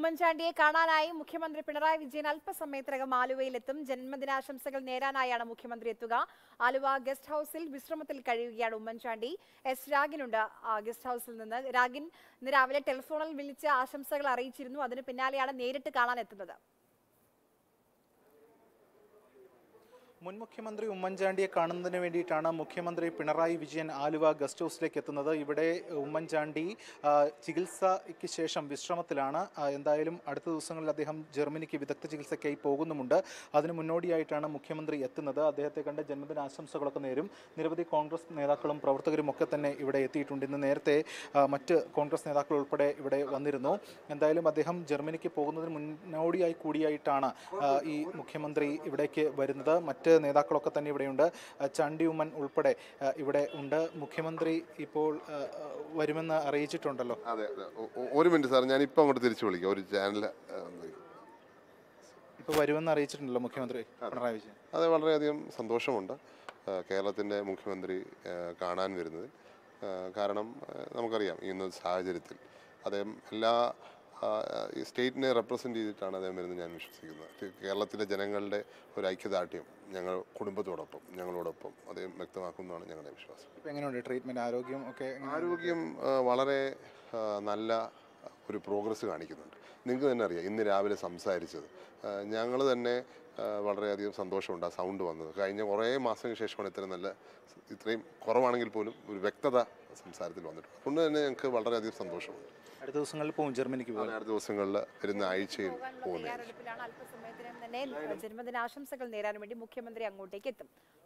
ഉമ്മൻചാണ്ടിയെ കാണാനായി മുഖ്യമന്ത്രി പിണറായി വിജയൻ അല്പസമയത്തിനകം ആലുവയിലെത്തും. ജന്മദിനാശംസകൾ നേരാനായാണ് മുഖ്യമന്ത്രി എത്തുക. ആലുവ ഗസ്റ്റ് ഹൌസിൽ വിശ്രമത്തിൽ കഴിയുകയാണ് ഉമ്മൻചാണ്ടി. എസ് രാഗിനുണ്ട് ഗസ്റ്റ് ഹൌസിൽ നിന്ന്. രാഗിൻ, ഇന്ന് രാവിലെ ടെലിഫോണിൽ വിളിച്ച് ആശംസകൾ അറിയിച്ചിരുന്നു. അതിന് പിന്നാലെയാണ് നേരിട്ട് കാണാൻ എത്തുന്നത്. മുൻ മുഖ്യമന്ത്രി ഉമ്മൻചാണ്ടിയെ കാണുന്നതിന് വേണ്ടിയിട്ടാണ് മുഖ്യമന്ത്രി പിണറായി വിജയൻ ആലുവ ഗസ്റ്റ് ഹൗസിലേക്ക് എത്തുന്നത്. ഇവിടെ ഉമ്മൻചാണ്ടി ചികിത്സയ്ക്ക് ശേഷം വിശ്രമത്തിലാണ്. എന്തായാലും അടുത്ത ദിവസങ്ങളിൽ അദ്ദേഹം ജർമ്മനിക്ക് വിദഗ്ധ ചികിത്സയ്ക്കായി പോകുന്നുമുണ്ട്. അതിന് മുന്നോടിയായിട്ടാണ് മുഖ്യമന്ത്രി എത്തുന്നത്. അദ്ദേഹത്തെ കണ്ട് ജന്മദിനാശംസകളൊക്കെ നേരും. നിരവധി കോൺഗ്രസ് നേതാക്കളും പ്രവർത്തകരും ഒക്കെ തന്നെ ഇവിടെ എത്തിയിട്ടുണ്ട്. ഇന്ന് നേരത്തെ മറ്റ് കോൺഗ്രസ് നേതാക്കൾ ഉൾപ്പെടെ ഇവിടെ വന്നിരുന്നു. എന്തായാലും അദ്ദേഹം ജർമ്മനിക്ക് പോകുന്നതിന് മുന്നോടിയായി കൂടിയായിട്ടാണ് ഈ മുഖ്യമന്ത്രി ഇവിടേക്ക് വരുന്നത്. മറ്റ് നേതാക്കളൊക്കെ തന്നെ ഇവിടെയുണ്ട്. ചാണ്ടി ഉമ്മൻ ഉൾപ്പെടെ ഇവിടെ ഉണ്ട്. മുഖ്യമന്ത്രി ഇപ്പോൾ വരുമെന്ന് അറിയിച്ചിട്ടുണ്ടല്ലോ. അതെ, ഒരു മിനിറ്റ് സാർ, ഞാൻ ഇപ്പോൾ അങ്ങോട്ട് തിരിച്ചു വിളിക്കാം. ഒരു ചാനൽ ഇപ്പോൾ വരുമെന്ന് അറിയിച്ചിട്ടുണ്ടല്ലോ മുഖ്യമന്ത്രി പിണറായി വിജയൻ. അതെ, വളരെയധികം സന്തോഷമുണ്ട് കേരളത്തിൻ്റെ മുഖ്യമന്ത്രി കാണാൻ വരുന്നത്. കാരണം നമുക്കറിയാം ഇന്നത്തെ സാഹചര്യത്തിൽ അദ്ദേഹം എല്ലാ സ്റ്റേറ്റിനെ റെപ്രസെൻ്റ് ചെയ്തിട്ടാണ് അദ്ദേഹം വരുന്നത് ഞാൻ വിശ്വസിക്കുന്നത്. കേരളത്തിലെ ജനങ്ങളുടെ ഒരു ഐക്യദാർഢ്യം ഞങ്ങൾ കുടുംബത്തോടൊപ്പം ഞങ്ങളോടൊപ്പം അദ്ദേഹം വ്യക്തമാക്കുന്നതാണ് ഞങ്ങളുടെ വിശ്വാസം. ഇപ്പോൾ എങ്ങനെയുണ്ട് ട്രീറ്റ്മെൻറ്റ്, ആരോഗ്യം ഒക്കെ? ആരോഗ്യം വളരെ നല്ല ഒരു പ്രോഗ്രസ് കാണിക്കുന്നുണ്ട്. നിങ്ങൾക്ക് തന്നെ അറിയാം, ഇന്ന് രാവിലെ സംസാരിച്ചത് ഞങ്ങൾ തന്നെ വളരെയധികം സന്തോഷമുണ്ട്. ആ സൗണ്ട് വന്നത് കഴിഞ്ഞ കുറേ മാസങ്ങൾക്ക് ശേഷമാണ് ഇത്രയും കുറവാണെങ്കിൽ പോലും ഒരു വ്യക്തത സംസാരത്തിൽ വന്നിട്ടുണ്ട്. അതുകൊണ്ട് തന്നെ ഞങ്ങൾക്ക് വളരെയധികം സന്തോഷമുണ്ട്. അടുത്ത ദിവസങ്ങളിൽ പോകും ജർമ്മനിക്ക് പോകും. അടുത്ത ദിവസങ്ങളിൽ വരുന്ന ആഴ്ചയിൽ പോകുന്നത്. അല്പസമയത്തിനും തന്നെ ജന്മദിനാശംസകൾ നേരാൻ വേണ്ടി മുഖ്യമന്ത്രി അങ്ങോട്ടേക്ക് എത്തും.